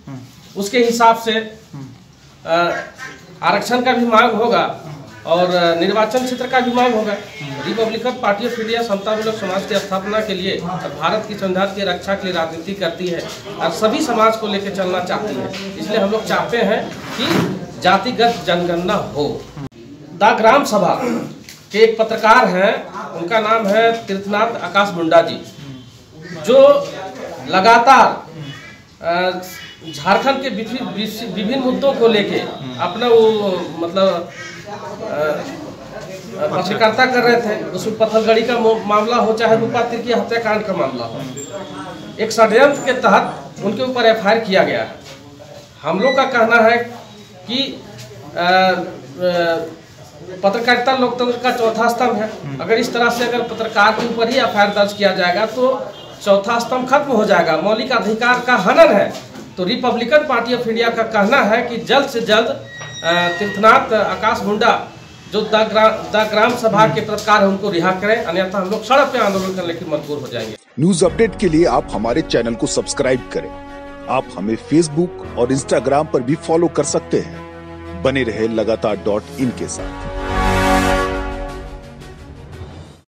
उसके हिसाब से आरक्षण का भी मांग होगा और निर्वाचन क्षेत्र का भी मांग होगा। रिपब्लिकन पार्टी ऑफ इंडिया समतामूलक समाज की स्थापना के लिए और भारत की संविधान की रक्षा के लिए राजनीति करती है और सभी समाज को लेकर चलना चाहती है। इसलिए हम लोग चाहते हैं कि जातिगत जनगणना हो। द ग्राम सभा के एक पत्रकार हैं, उनका नाम है तीर्थनाथ आकाश मुंडा जी, जो लगातार झारखंड के विभिन्न मुद्दों को लेके अपना वो मतलब पत्रकारिता कर रहे थे। उसमें पत्थलगड़ी का मामला हो चाहे रूपा तिर्की हत्याकांड का मामला हो, एक षड्यंत्र के तहत उनके ऊपर एफआईआर किया गया है। हम लोग का कहना है कि पत्रकारिता लोकतंत्र का चौथा स्तंभ है। अगर इस तरह से अगर पत्रकार के ऊपर ही एफआईआर दर्ज किया जाएगा तो चौथा स्तंभ खत्म हो जाएगा, मौलिक अधिकार का हनन है। तो रिपब्लिकन पार्टी ऑफ इंडिया का कहना है कि जल्द से जल्द तीर्थनाथ आकाश मुंडा जो द ग्राम सभा के पत्रकार है उनको रिहा करें, अन्यथा हम लोग सड़क पे आंदोलन करने के मजबूर हो जाएंगे। न्यूज अपडेट के लिए आप हमारे चैनल को सब्सक्राइब करें। आप हमें फेसबुक और इंस्टाग्राम पर भी फॉलो कर सकते हैं। बने रहे लगातार .in के साथ।